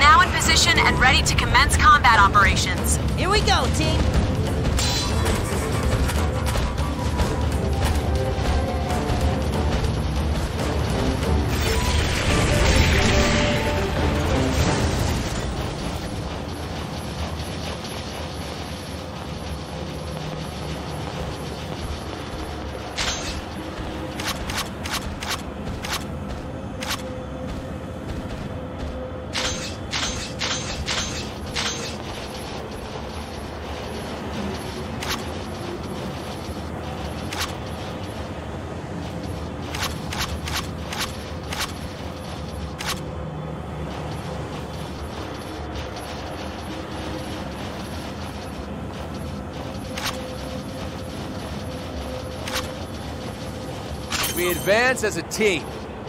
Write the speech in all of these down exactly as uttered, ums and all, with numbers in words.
now in position and ready to commence combat operations. Here we go, team! We advance as a team.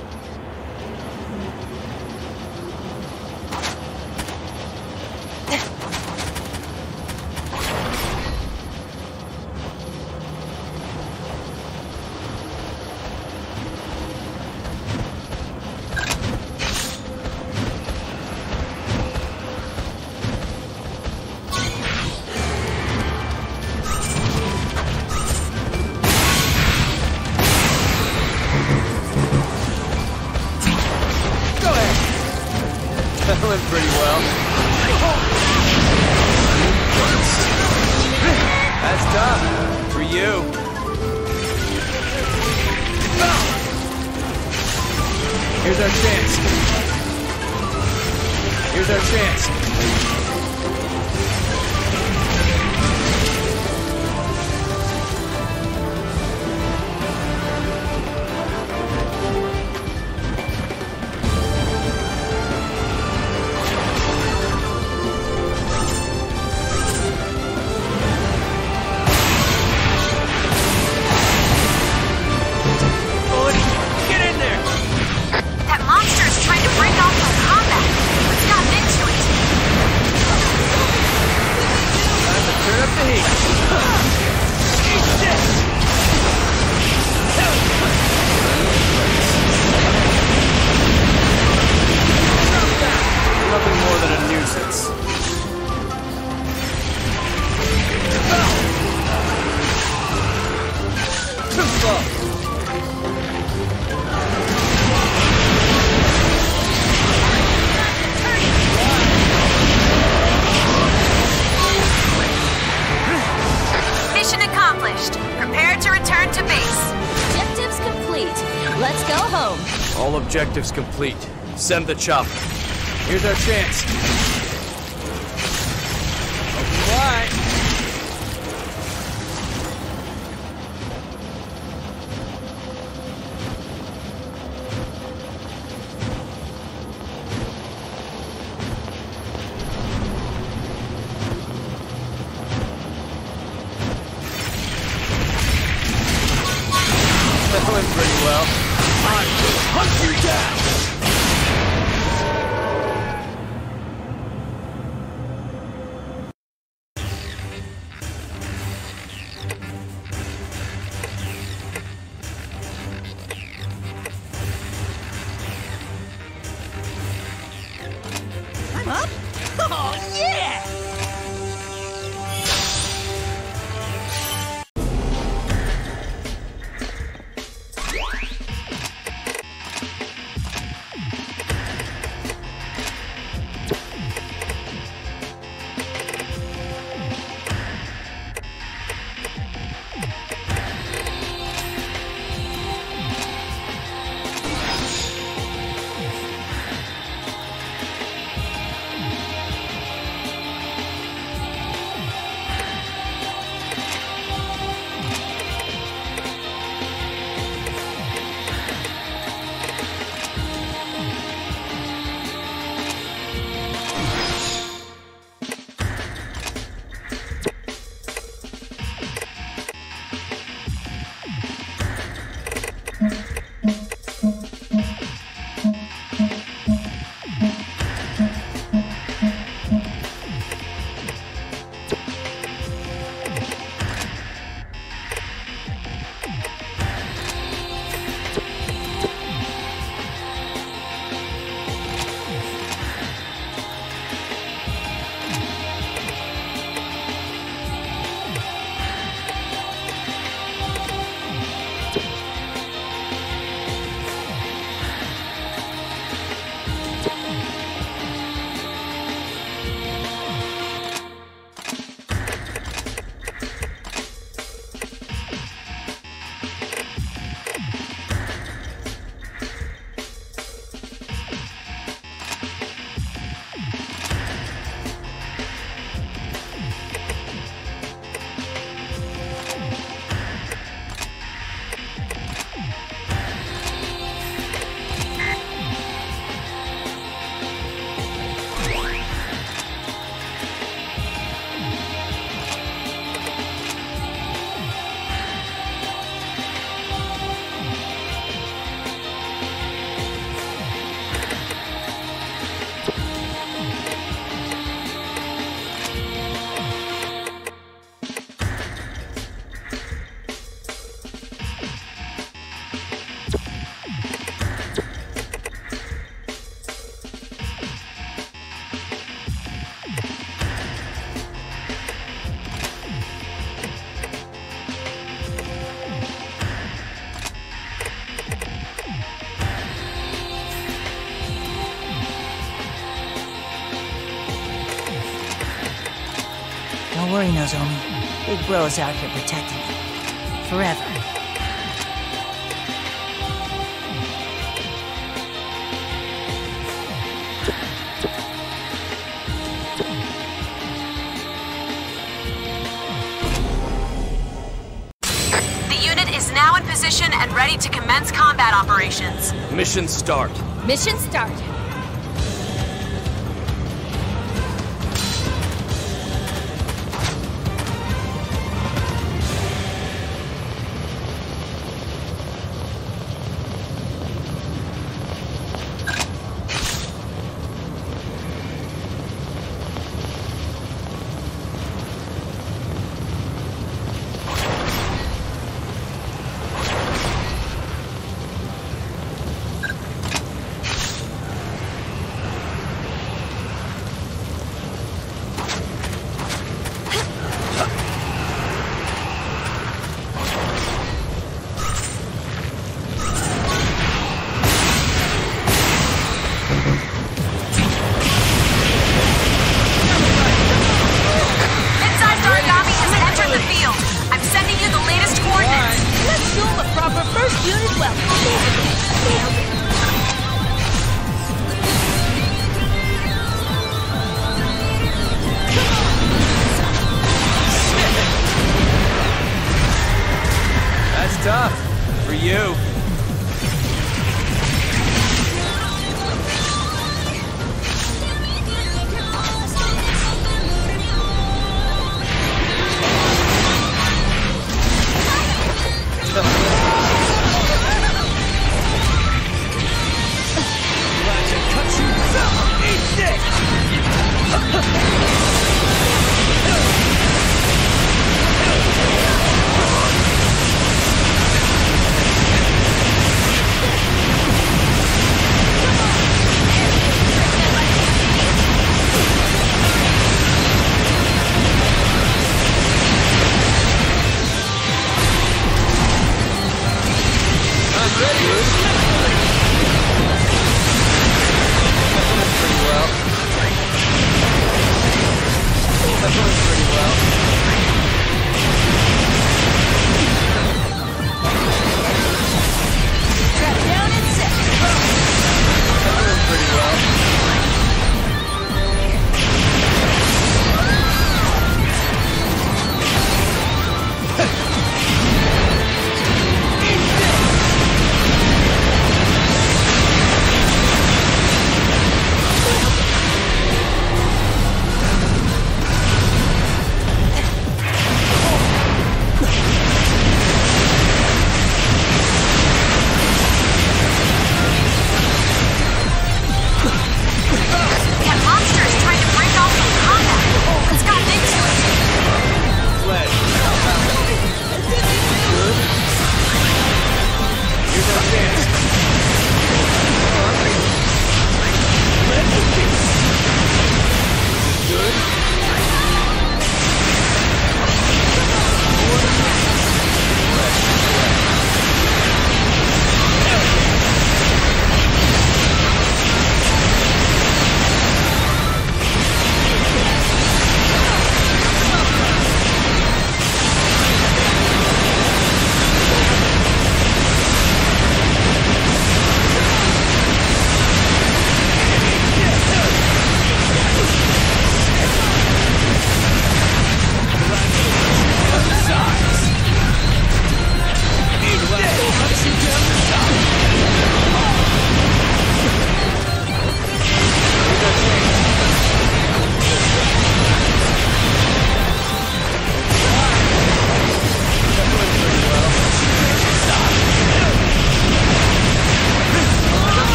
That went pretty well. That's tough. For you. Here's our chance. Here's our chance. Nothing more than a nuisance. Too slow. Mission accomplished. Prepare to return to base. Objectives complete. Let's go home. All objectives complete. Send the chopper. Here's our chance. Alright. That went pretty well. I will hunt you down! Up? Oh, yeah! Nobody knows, Omi. Big Bro's out here protecting you. Forever. The unit is now in position and ready to commence combat operations. Mission start. Mission start. Tough. For you.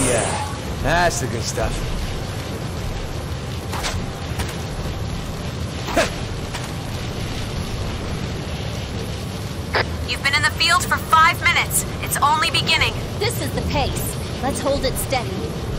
yeah, that's the good stuff. You've been in the field for five minutes. It's only beginning. This is the pace. Let's hold it steady.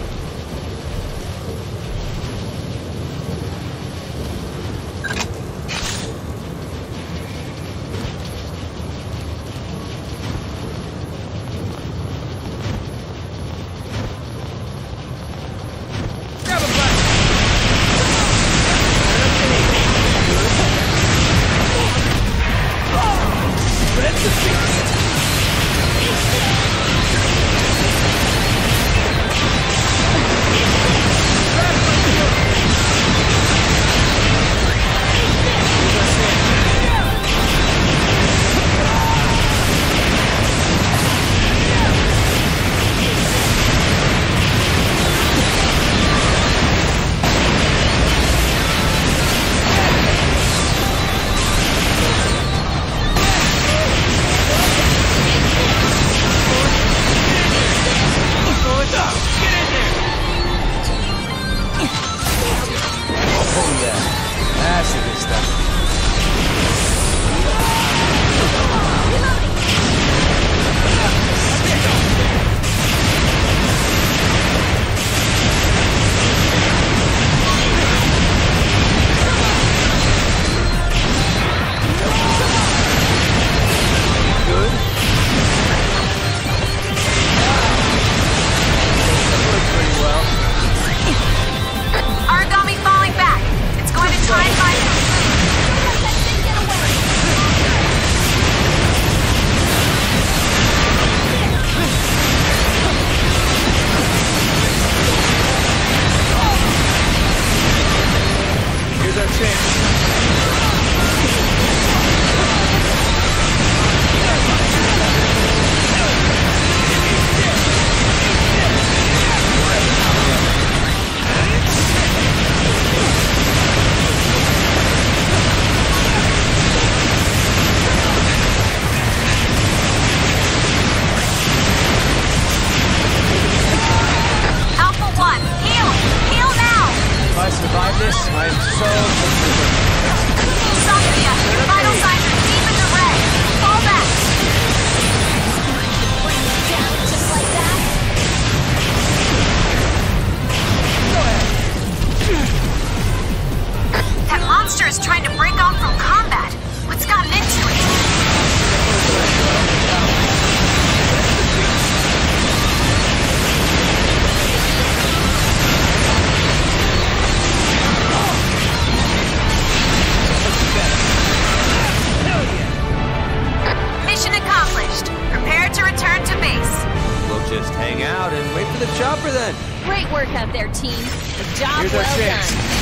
Great work out there, team. The job Here's our well chance. done.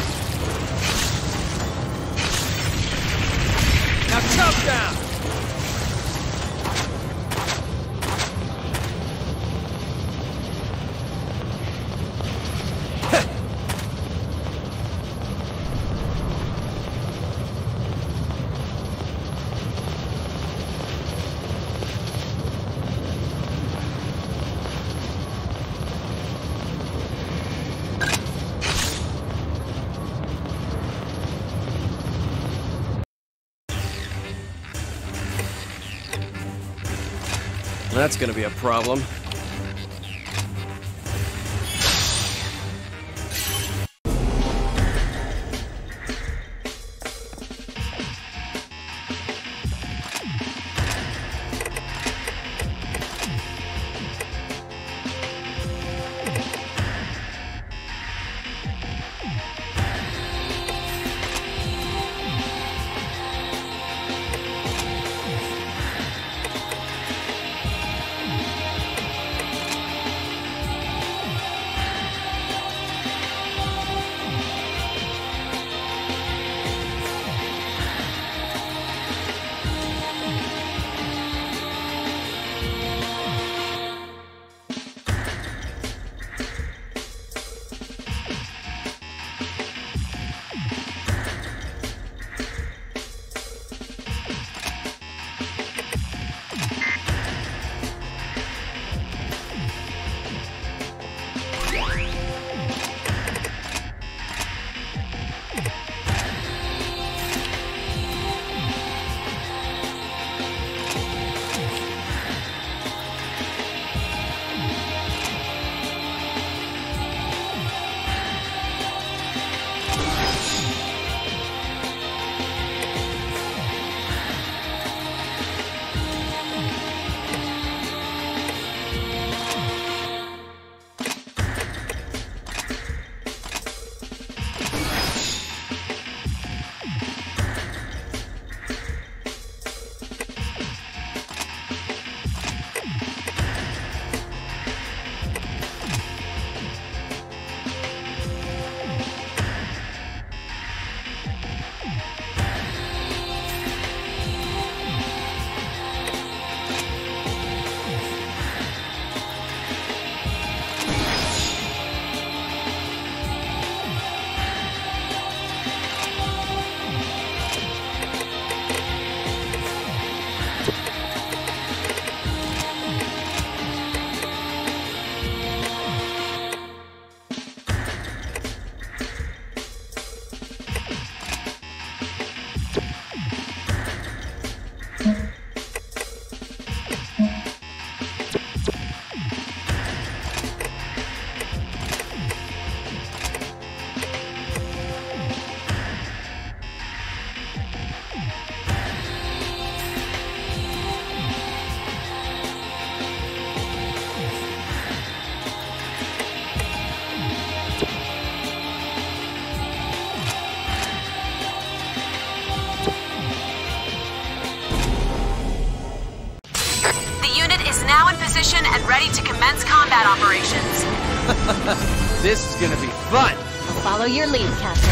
Now jump down! That's gonna be a problem. position and ready to commence combat operations. This is gonna be fun! I'll follow your lead, Captain.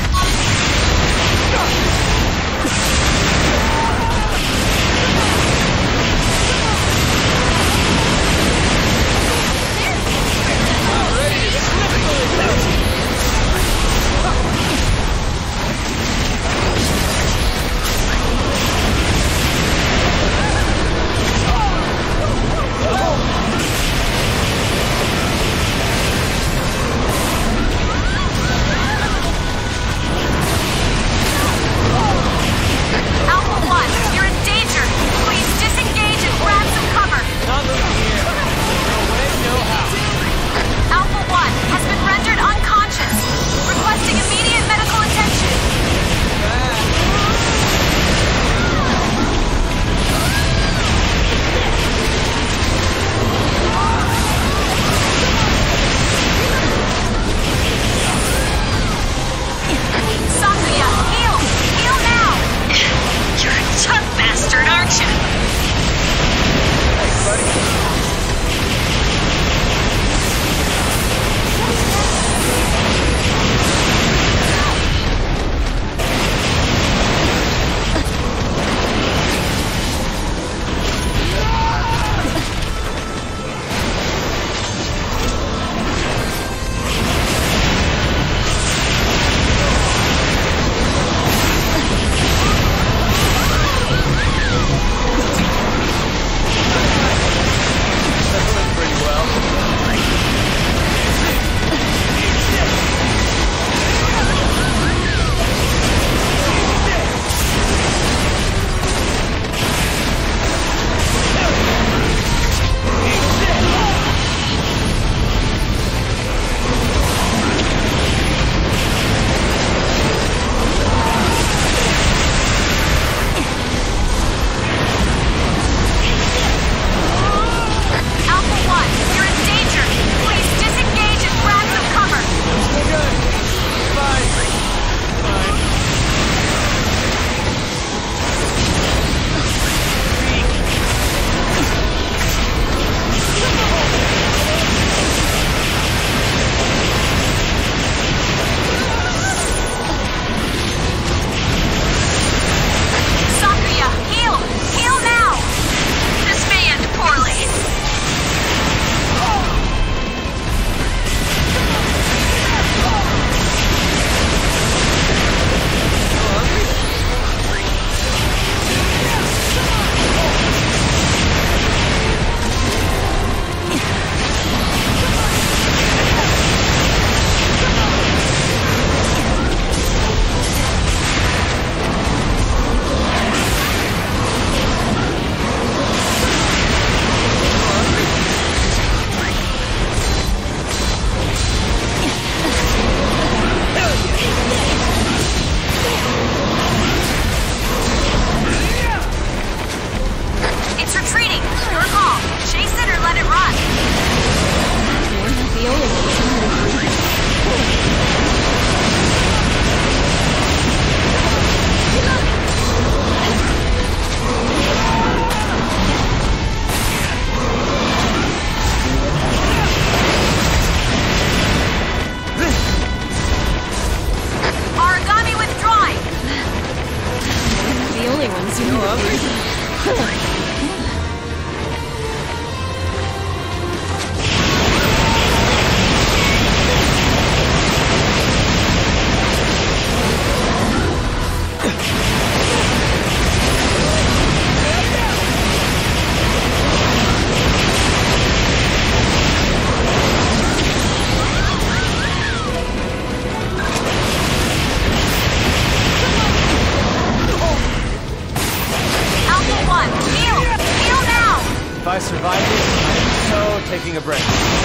If I survive this, I'm so taking a break.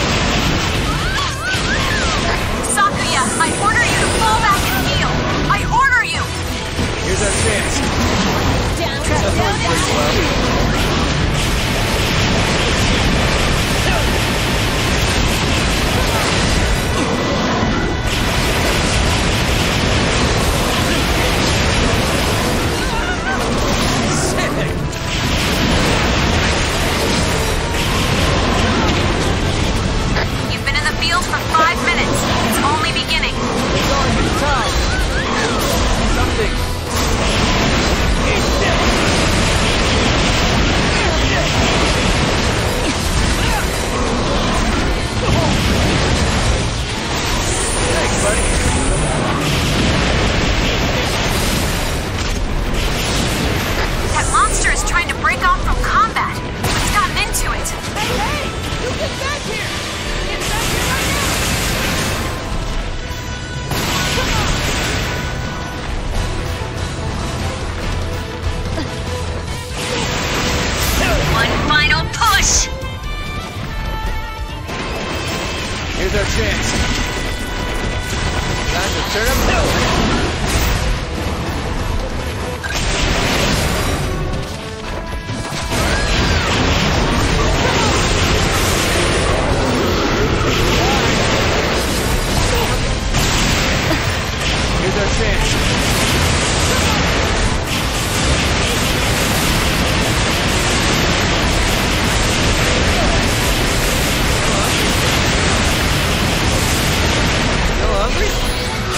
Sakuya, I order you to fall back and heal! I order you! Here's our chance. Down, That down, went pretty well. Sakuya, Turn up the... Here's our chance. Still hungry?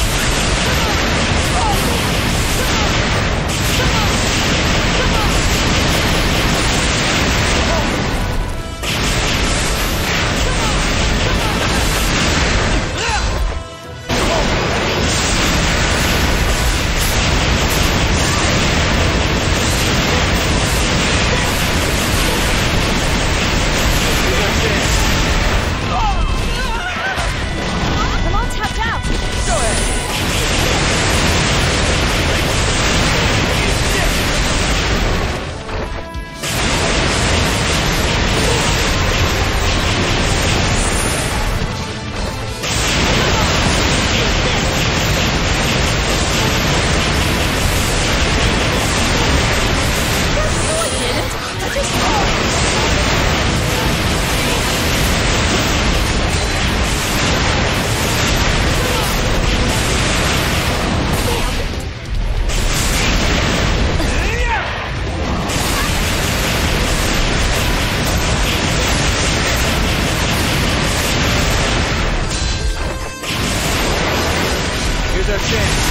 Here's our chance.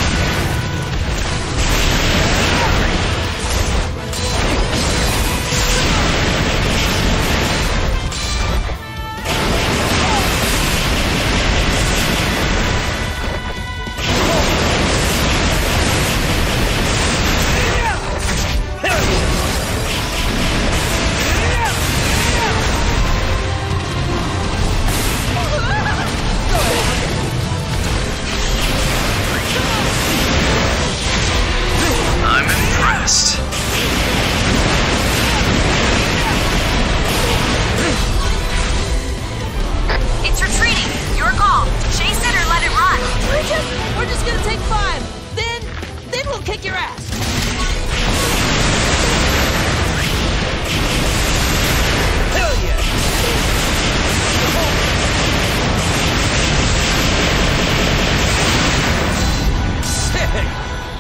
It's retreating. Your call. Chase it or let it run. We're just, we're just gonna take five. Then, then we'll kick your ass. Hell yeah! Sick!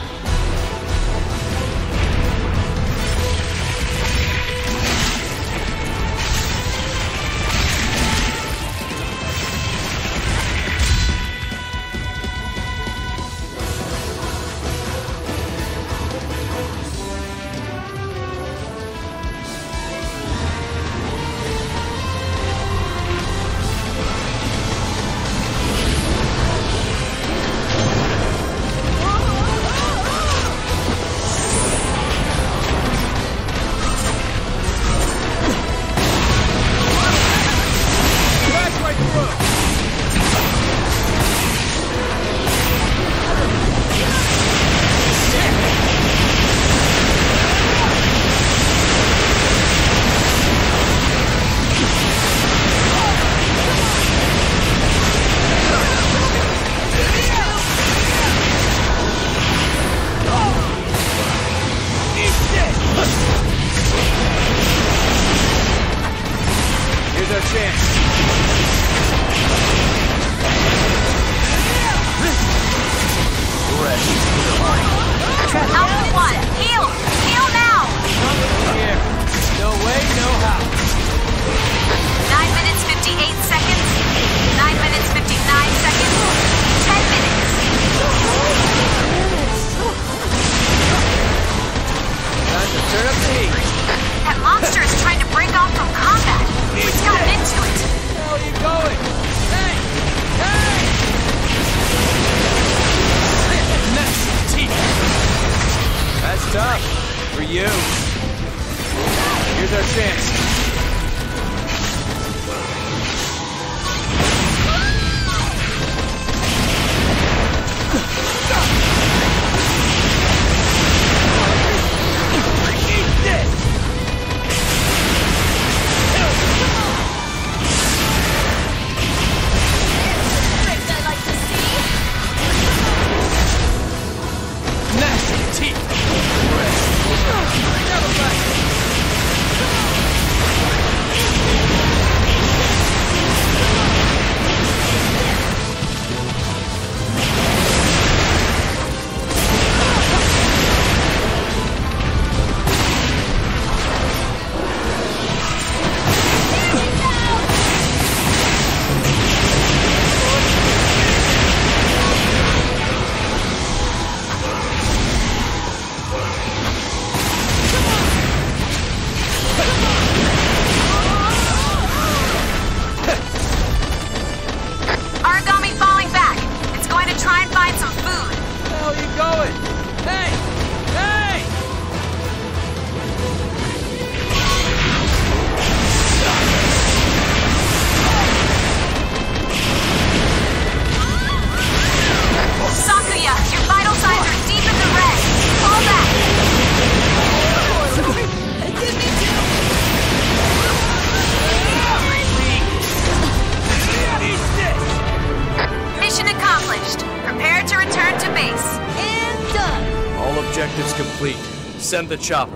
Here's our chance. Alpha one, heal! Heal now! Here. No way, no how. Nine minutes, fifty-eight seconds. Nine minutes, fifty-nine seconds. Ten minutes. Time to turn up the heat. That monster is trying to break off from combat. Let's got him into it. Where are you going? Hey! Hey! Nice teeth. That's tough. For you. Here's our chance. Send the chopper.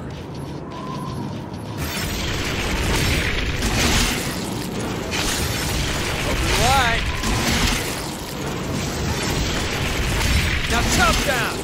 Open wide. Now chop down.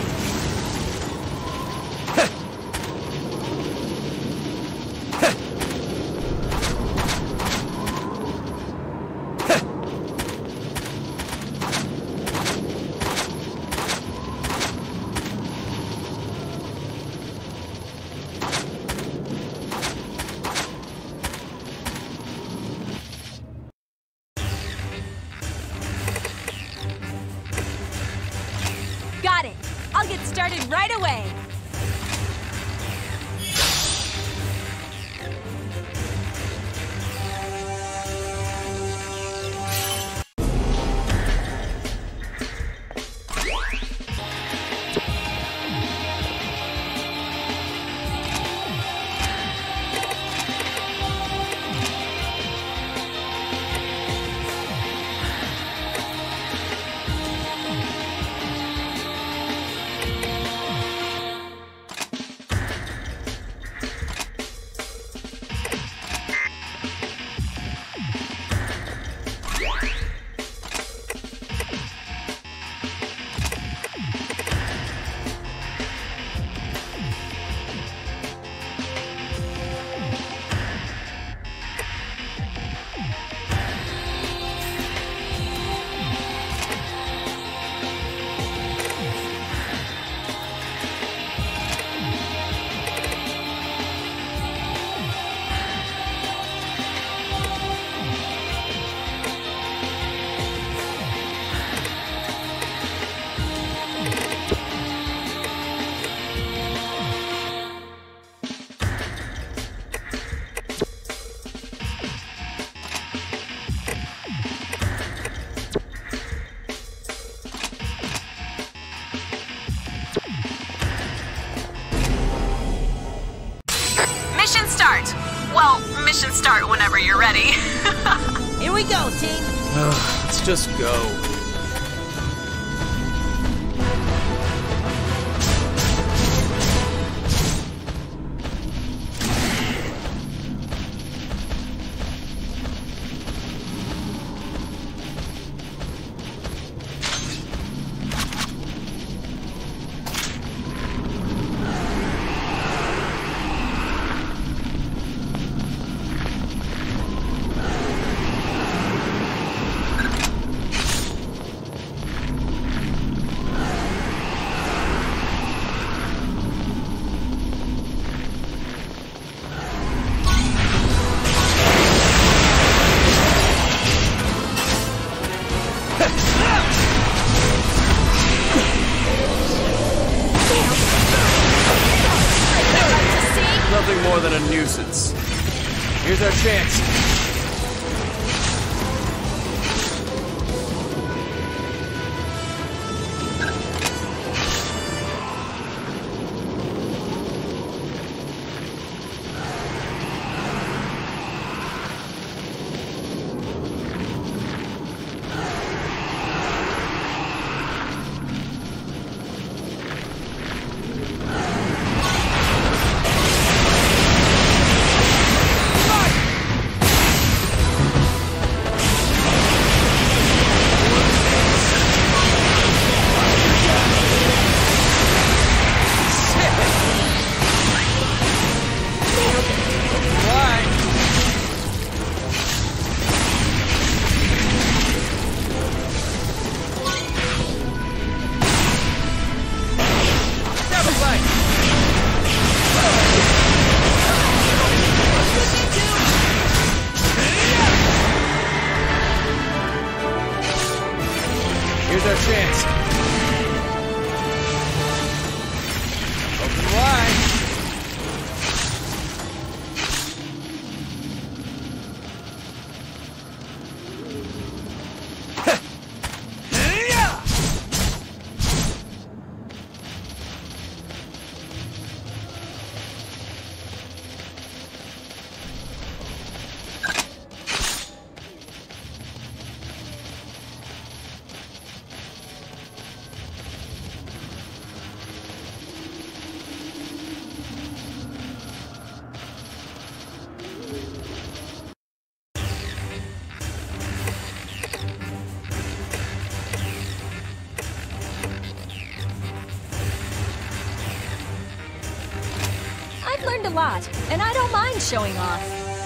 Got it. I'll get started right away. Mission start. Well, mission start whenever you're ready. Here we go, team. Let's just go. Nothing more than a nuisance. Here's our chance. lot, and I don't mind showing off.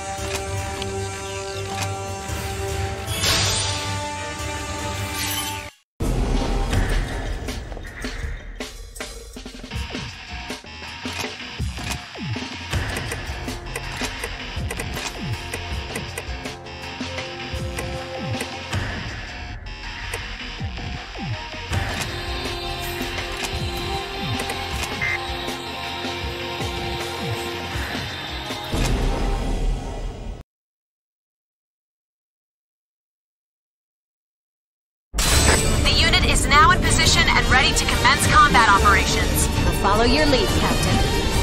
Is now in position and ready to commence combat operations. We'll follow your lead, Captain.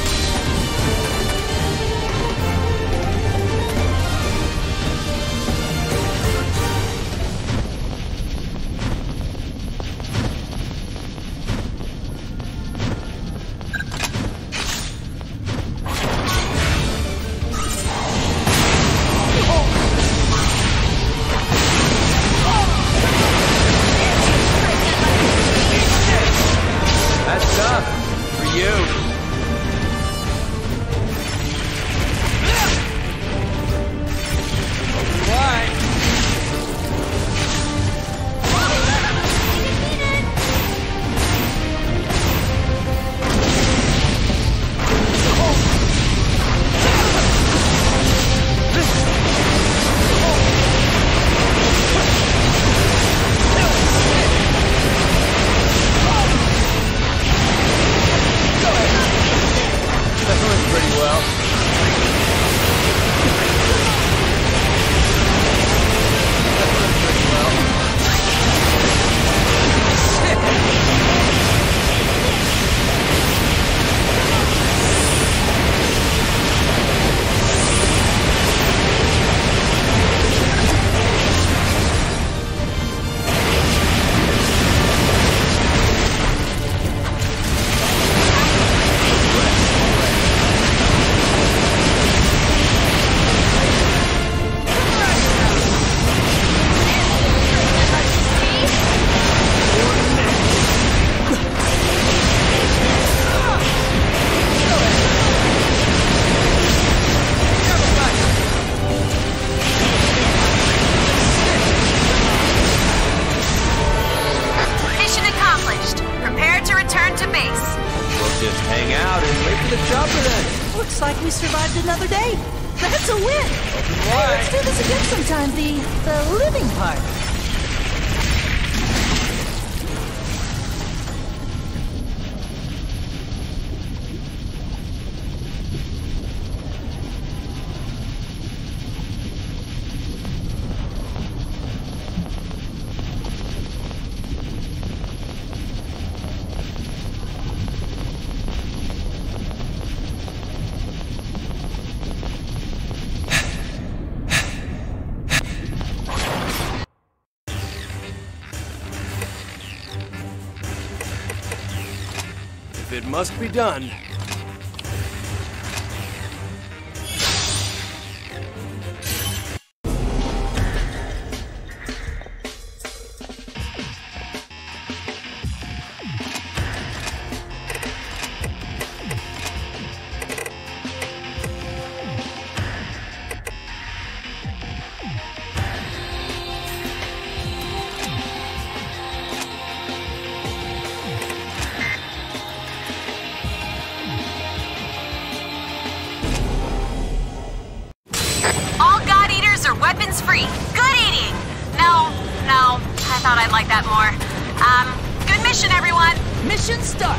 That's tough. For you. Why? Pretty well. Pretty well. Just hang out and wait for the chopper then. Looks like we survived another day. That's a win. Hey, let's do this again sometime. The the living part. If it must be done. Weapons free. Good eating. No, no, I thought I'd like that more. Um, good mission, everyone. Mission start.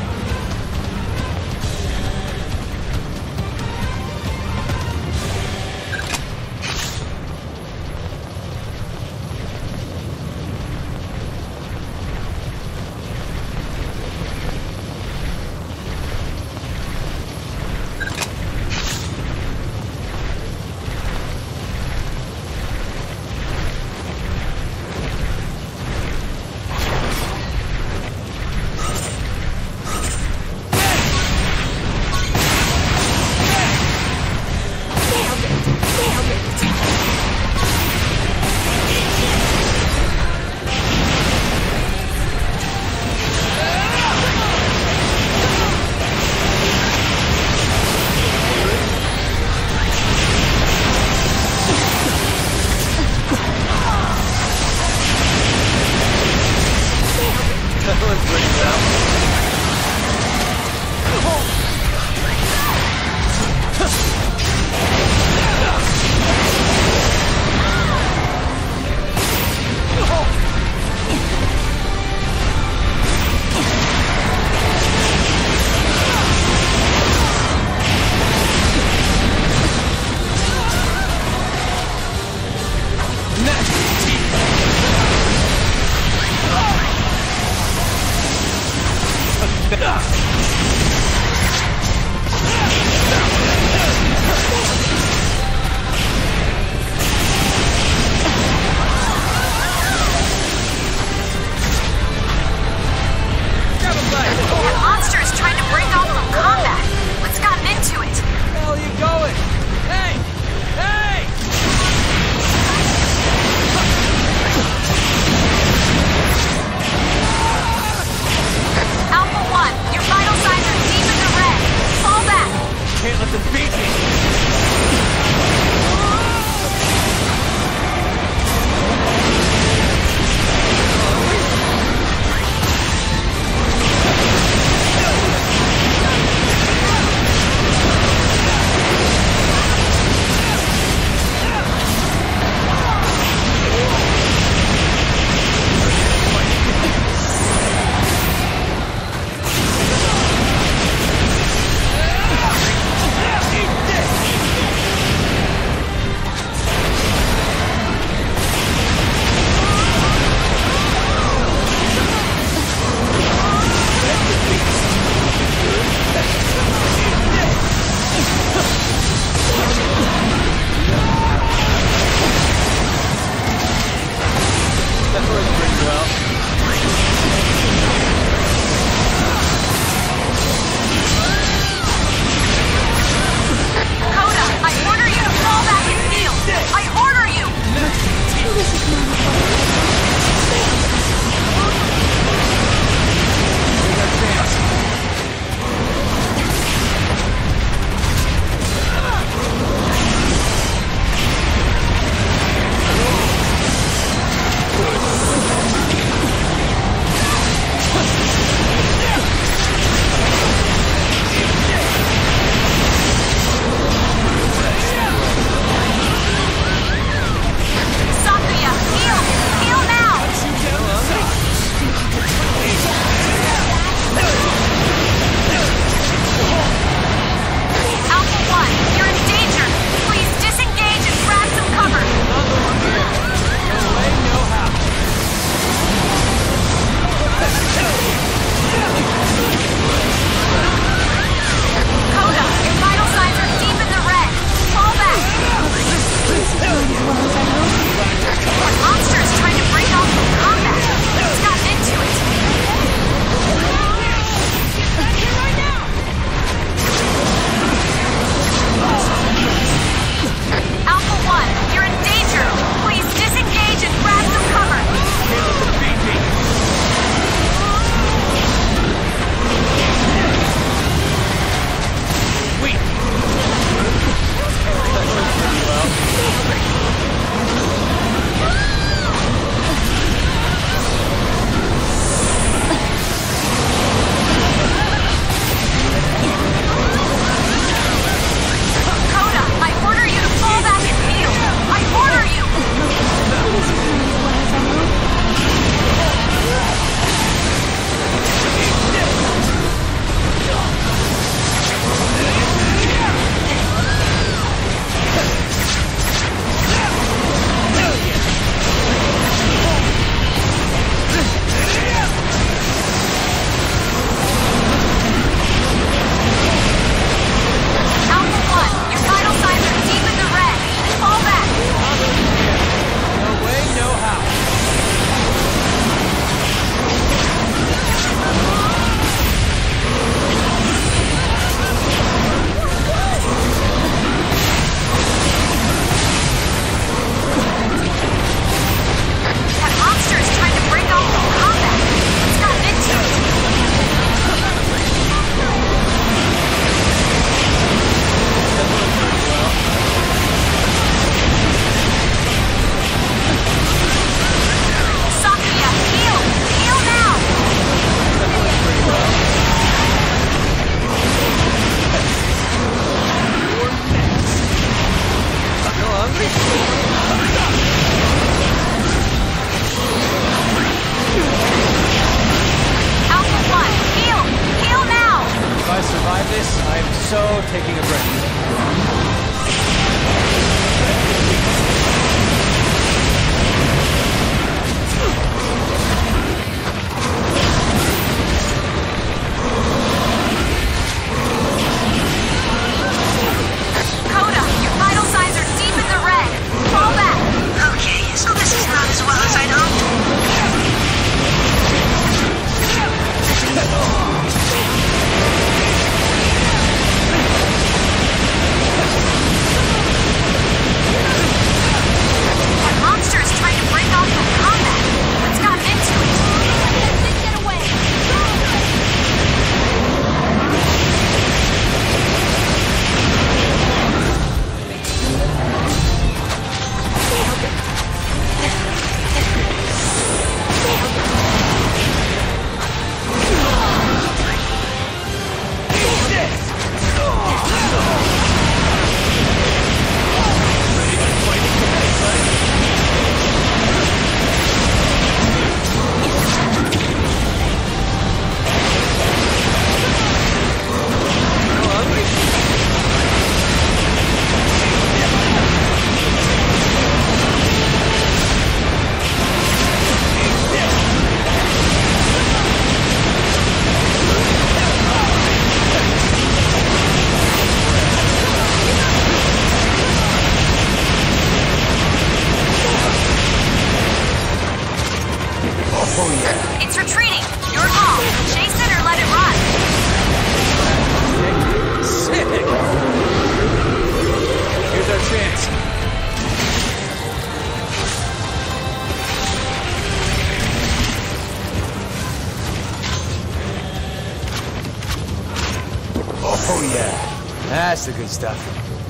the good stuff.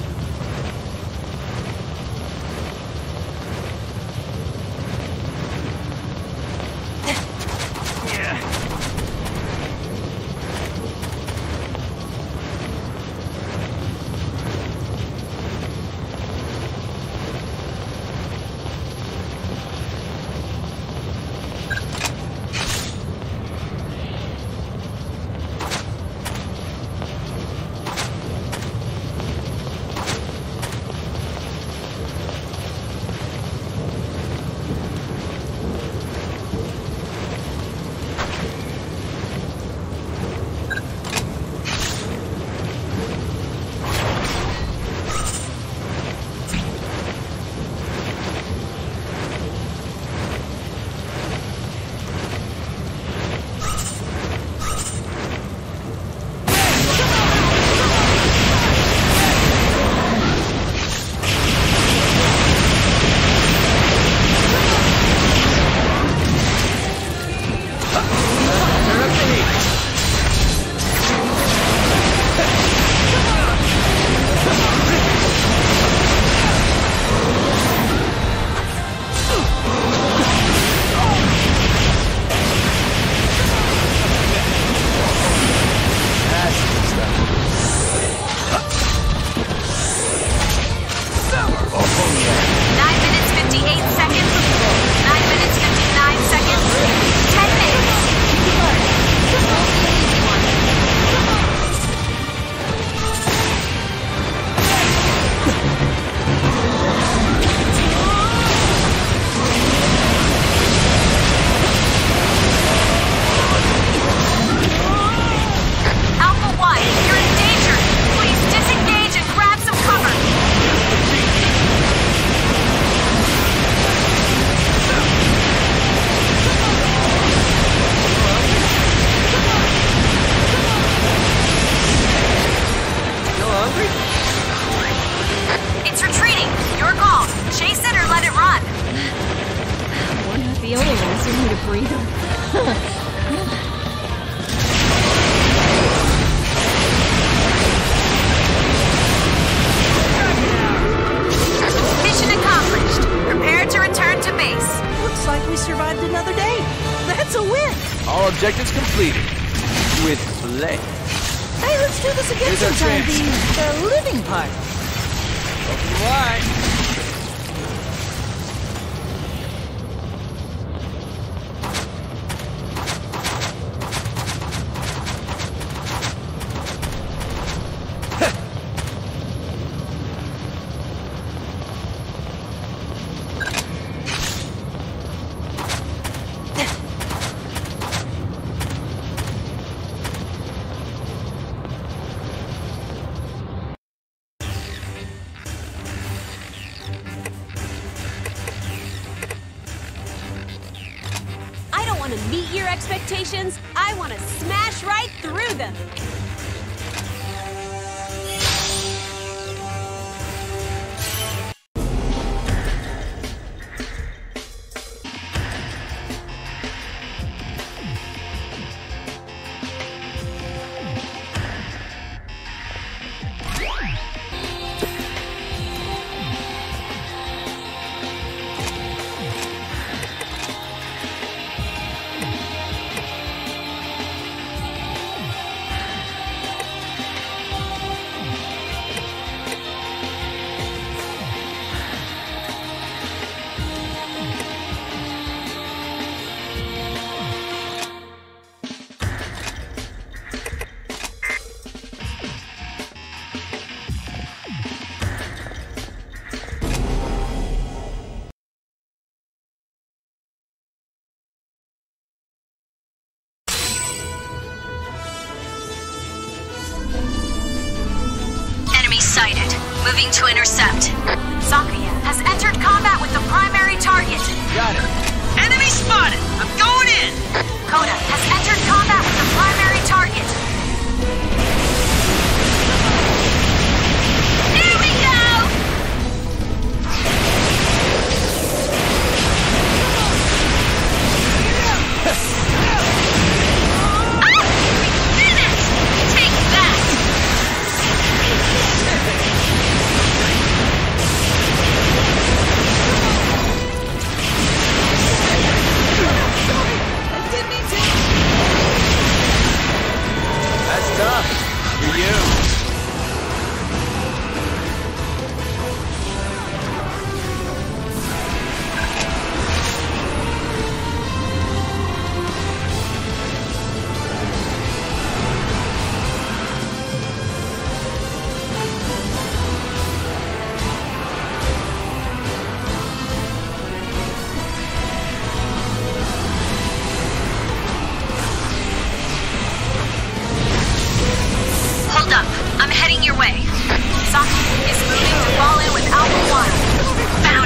Objectives completed. With play. Hey, let's do this again Here's our sometime. chance. The, the living part. Open wide. To meet your expectations, I want to smash right through them. Sighted. Moving to intercept. Zakia has entered combat with the primary target. Got it. Enemy spotted! I'm going in! Coda has entered combat with the primary target. Here we go! Ah! We did it! Take that!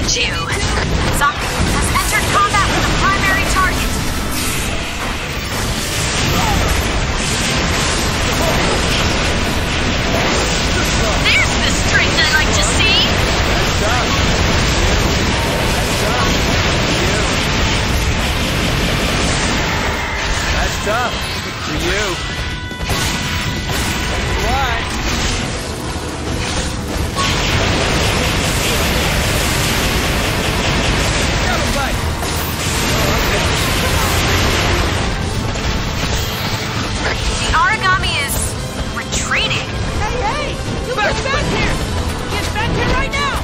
found you! Zaki has entered combat with the primary target. There's the strength I like to see! That's tough. For you. What? The origami is retreating. Hey, hey! You get back here! Get back here right now!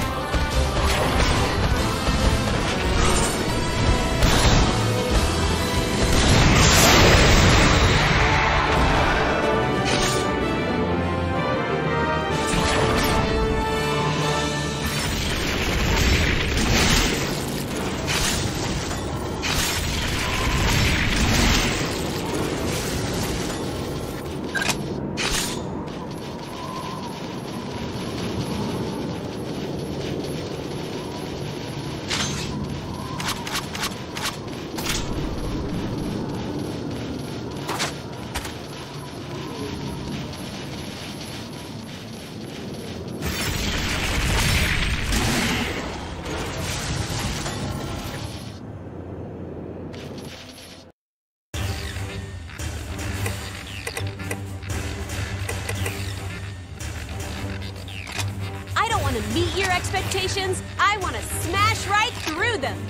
to meet your expectations, I want to smash right through them.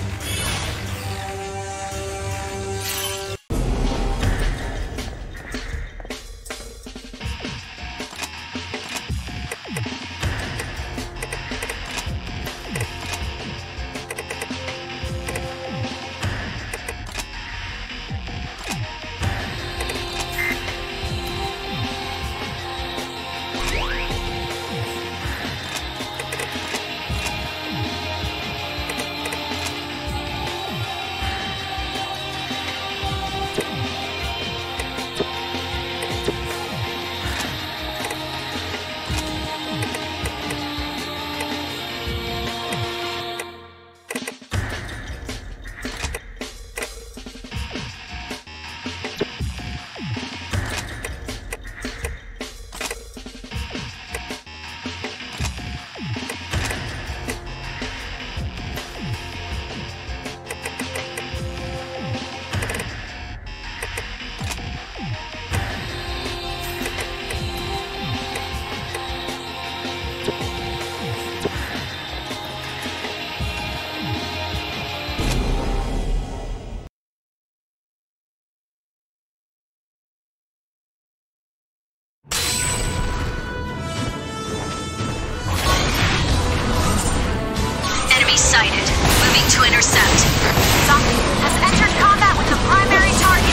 Sighted. Moving to intercept. Zaki has entered combat with the primary target.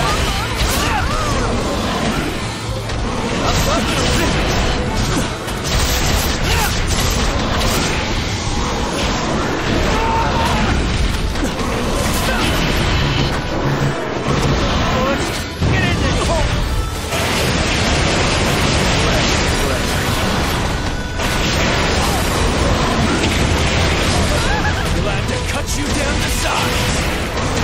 Get in there! Glad to cut you down to size!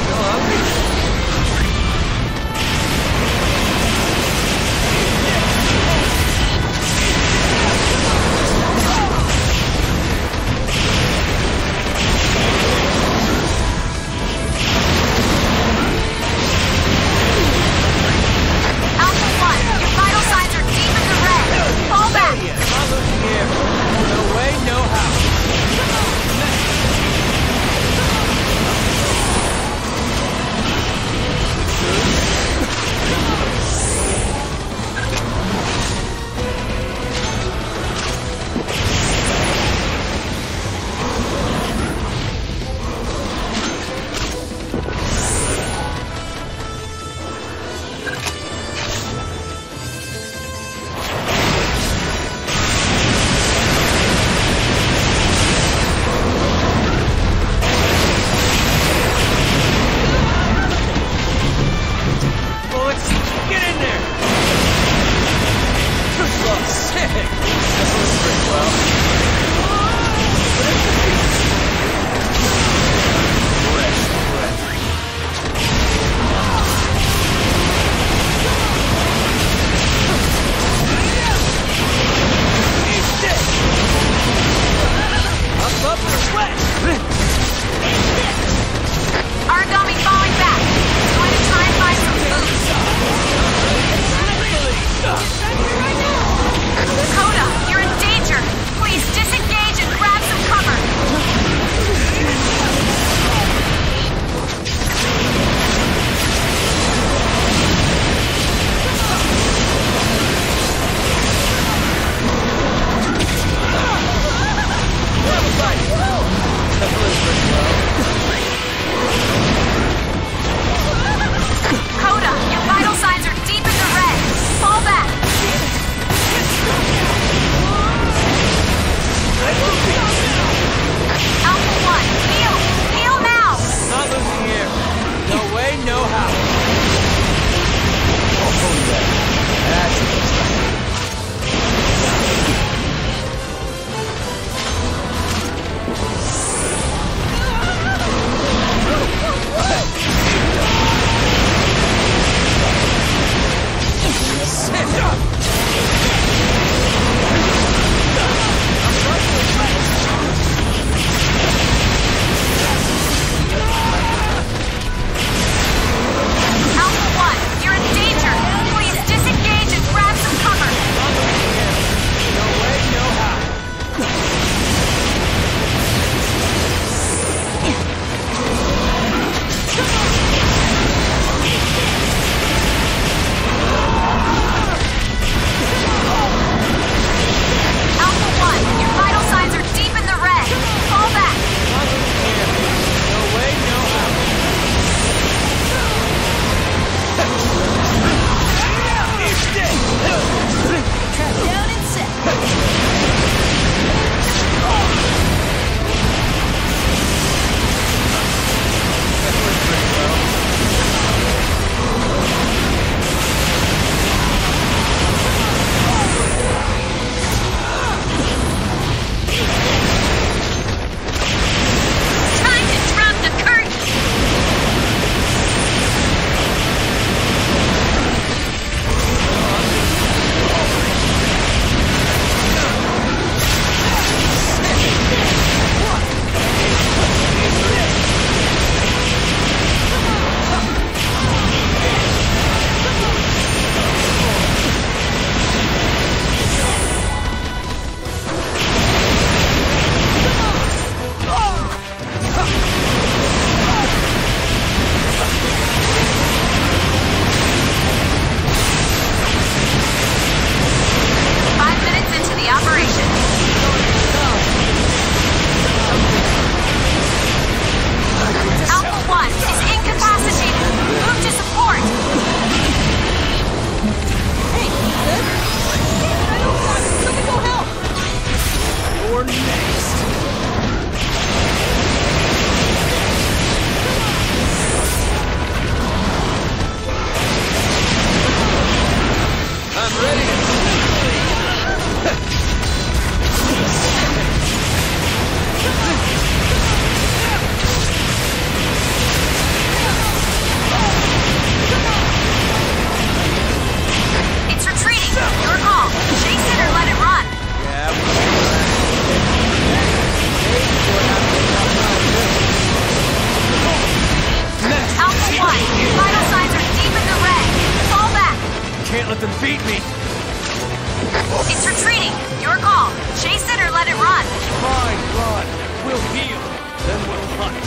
let them beat me! It's retreating. Your call. Chase it or let it run. Fine, run. We'll heal. Then we'll hunt.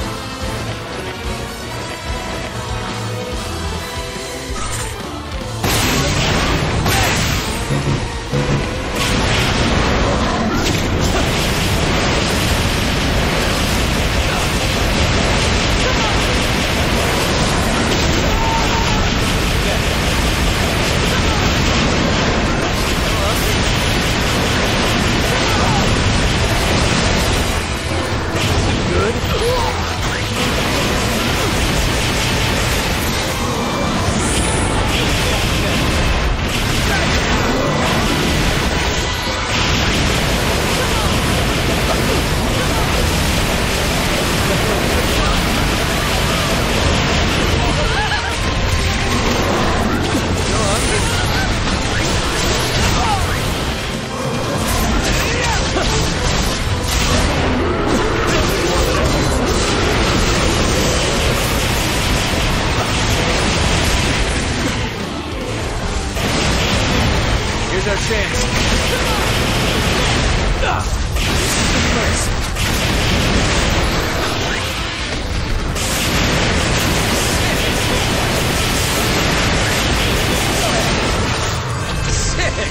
Here's our chance. Sick!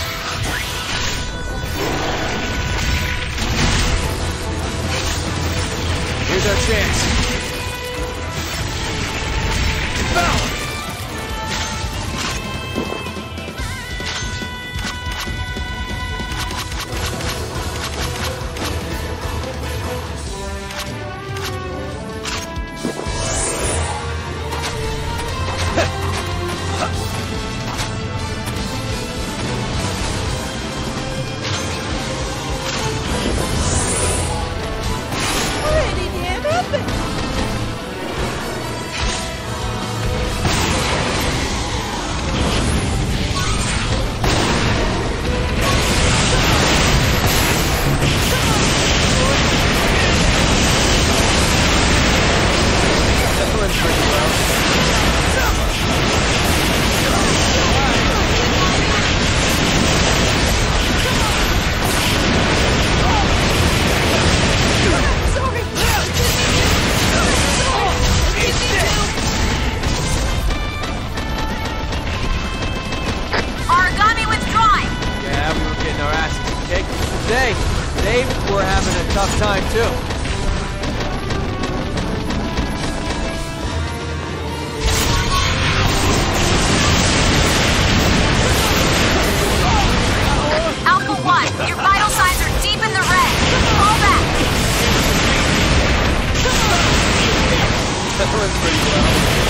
Here's our chance. Bow! Today, they were having a tough time too. Alpha One, your vital signs are deep in the red. Fall back. That went pretty well.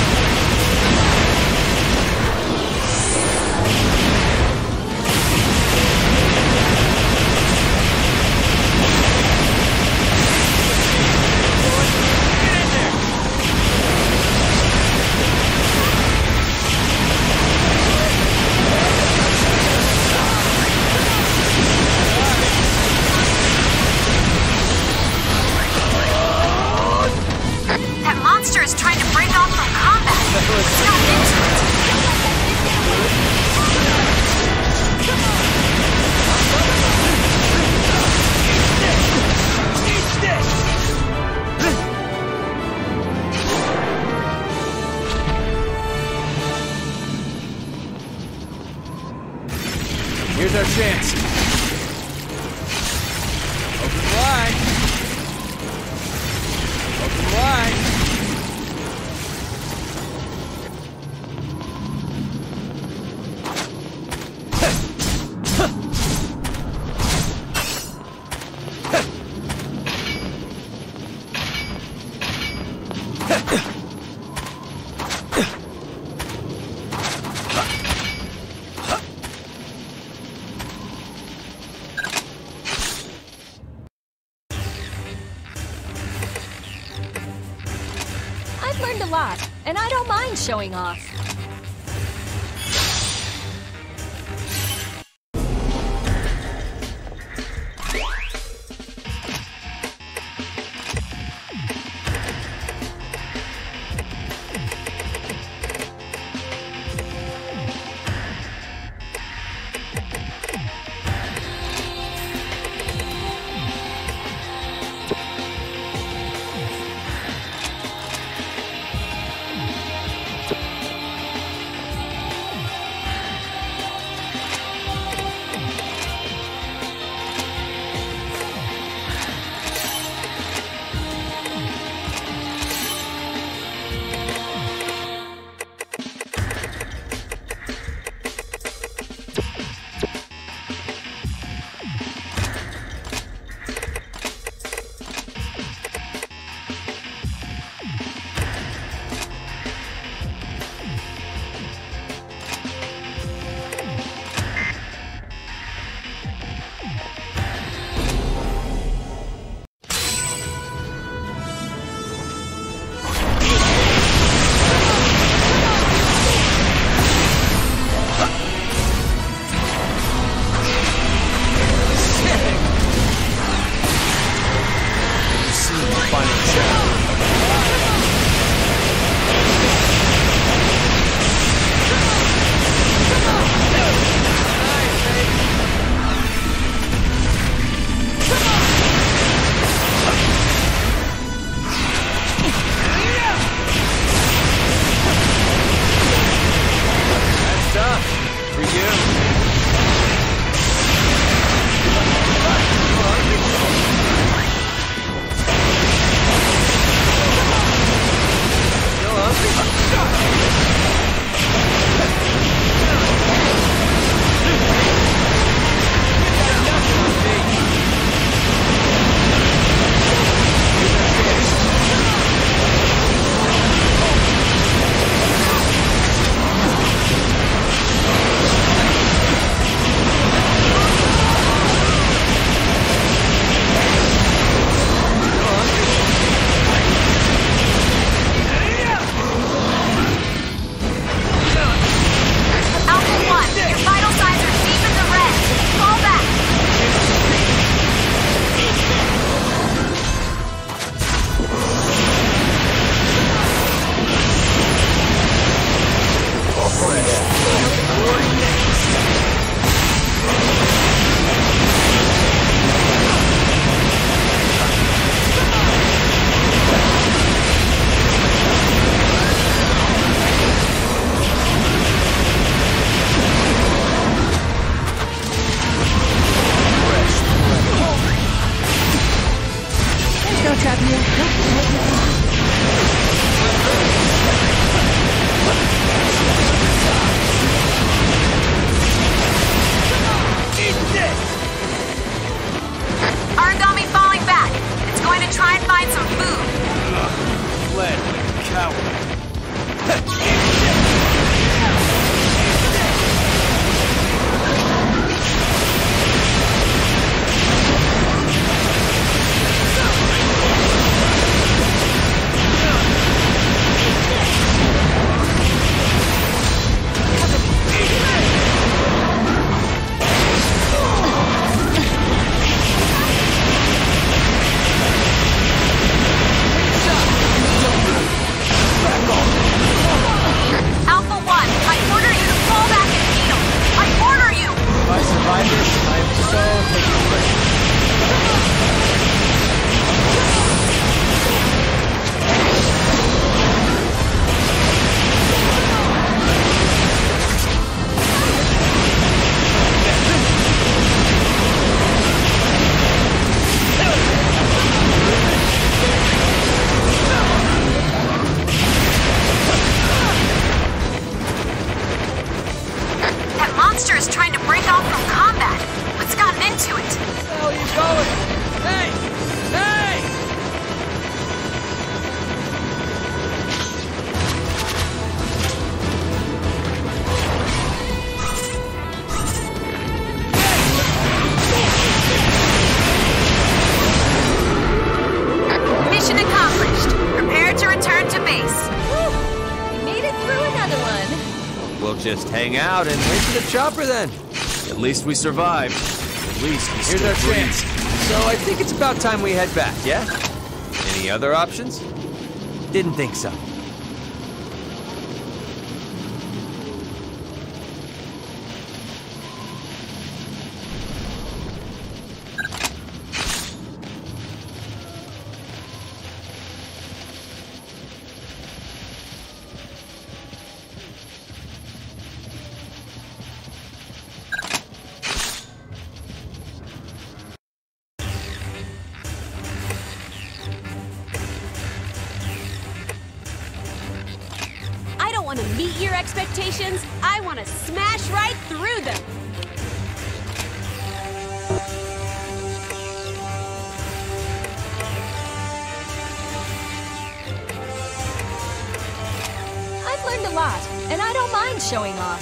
Here's our chance. Open wide. Open wide. I've learned a lot, and I don't mind showing off. trap you. Aragami falling back. It's going to try and find some food. Fled like a coward. Alpha One, I order you to fall back and heal. I order you. If I survive this, I am so taking a break. That monster is trying to break off from combat. What's gotten into it? Where the hell are you going? Hey! Hey! Mission accomplished. Prepare to return to base. We made it through another one. We'll just hang out and wait for the chopper then. At least we survived. At least we Here's our chance. So I think it's about time we head back, yeah? Any other options? Didn't think so. I don't want to meet your expectations. I want to smash right through them. I've learned a lot, and I don't mind showing off.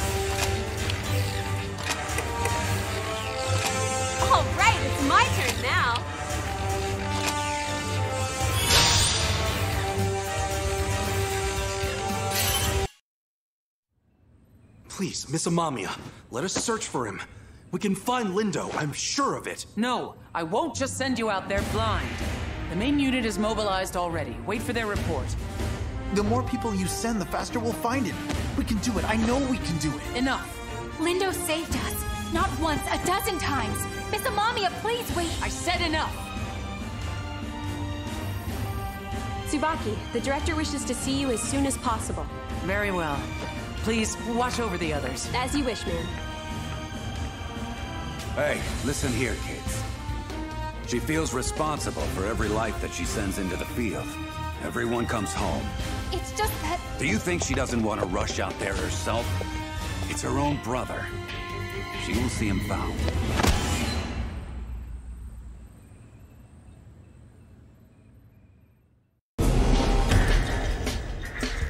All right, it's my turn now. Please, Miss Amamiya, let us search for him. We can find Lindo, I'm sure of it. No, I won't just send you out there blind. The main unit is mobilized already. Wait for their report. The more people you send, the faster we'll find him. We can do it. I know we can do it. Enough. Lindo saved us. Not once, a dozen times. Miss Amamiya, please wait. I said enough. Tsubaki, the director wishes to see you as soon as possible. Very well. Please, watch over the others. As you wish, man. Hey, listen here, kids. She feels responsible for every life that she sends into the field. Everyone comes home. It's just that... Do you think she doesn't want to rush out there herself? It's her own brother. She will see him found.